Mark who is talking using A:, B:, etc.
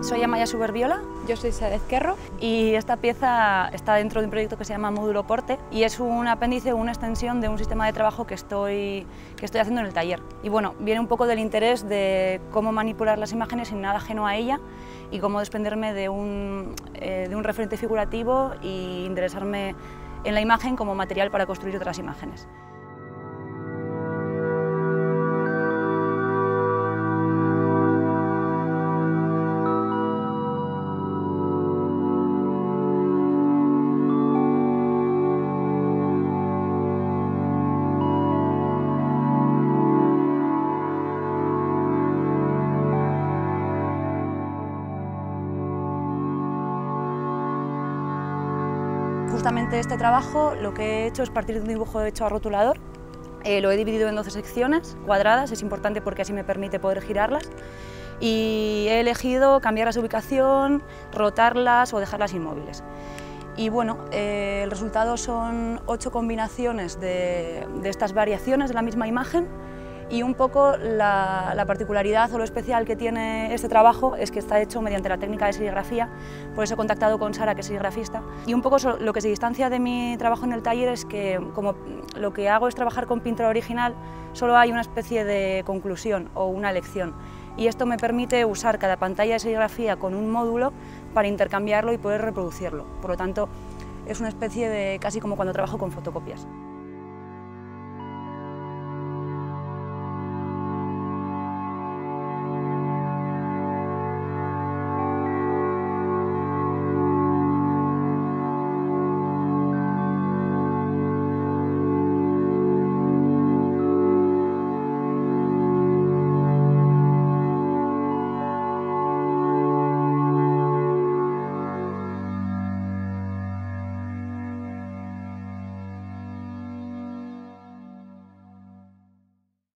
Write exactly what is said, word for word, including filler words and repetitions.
A: Soy Amaya Suberbiola.
B: Yo soy Sara Ezquerro.
A: Y esta pieza está dentro de un proyecto que se llama Módulo Porte y es un apéndice o una extensión de un sistema de trabajo que estoy, que estoy haciendo en el taller. Y bueno, viene un poco del interés de cómo manipular las imágenes sin nada ajeno a ella y cómo desprenderme de un, eh, de un referente figurativo e interesarme en la imagen como material para construir otras imágenes. Justamente este trabajo lo que he hecho es partir de un dibujo hecho a rotulador. Eh, lo he dividido en doce secciones cuadradas, es importante porque así me permite poder girarlas. Y he elegido cambiarlas de ubicación, rotarlas o dejarlas inmóviles. Y bueno, eh, el resultado son ocho combinaciones de, de estas variaciones de la misma imagen. Y un poco la, la particularidad o lo especial que tiene este trabajo es que está hecho mediante la técnica de serigrafía, por eso he contactado con Sara, que es serigrafista. Y un poco lo que se distancia de mi trabajo en el taller es que como lo que hago es trabajar con pintura original, solo hay una especie de conclusión o una lección. Y esto me permite usar cada pantalla de serigrafía con un módulo para intercambiarlo y poder reproducirlo. Por lo tanto, es una especie de casi como cuando trabajo con fotocopias.